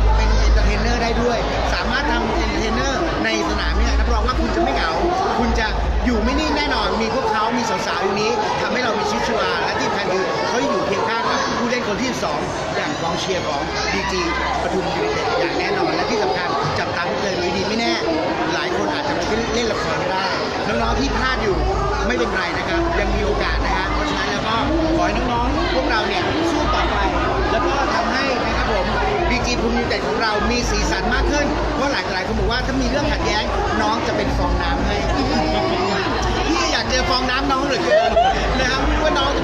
เป็นเอนเตอร์เทนเนอร์ได้ด้วยสามารถทำเอนเตอร์เทนเนอร์ในสนามเนี่ยรับรองว่าคุณจะไม่เหงาคุณจะอยู่ไม่นิ่งแน่นอนมีพวกเขามีสาวๆอยู่นี้ทำให้เรามีชีวิตชีวาและที่สำคัญคือเขาอยู่เคียงข้างกับผู้เล่นคนที่2อย่างกองเชียร์ของดีจีปทุมยูไนเต็ดอย่างแน่นอนและที่สำคัญจับตาดูเลยดีไม่แน่หลายคนอาจจะไม่เล่นละครก็ได้น้องๆที่พลาดอยู่ไม่เป็นไรนะครับยังมีโอกาสนะครับเพราะฉะนั้นแล้วก็ขอให้น้องๆพวกเราเนี่ยสู้ต่อไปแล้วก็ทำให้นะครับผมดีจีปทุมยูไนเต็ดของเรามีสีสันมากขึ้นเพราะหลายคนบอกว่าถ้ามีเรื่องขัดแย้งน้องจะเป็นฟองน้ำให้พี่อยากเจอฟองน้ำน้องเหลือเกินนะครับว่าน้อง